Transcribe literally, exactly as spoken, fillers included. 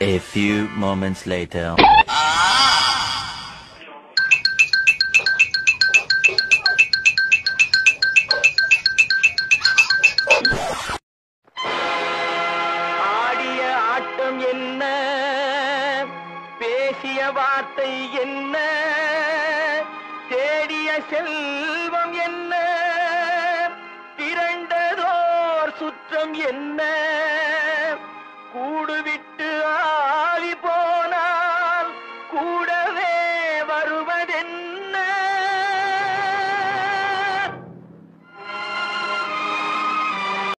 A few moments later. ஆடிய ஆட்டம் என்ன, பேசிய வார்த்தை என்ன, தேடிய செல்வம் என்ன, திரண்டதோர் சுற்றம் என்ன.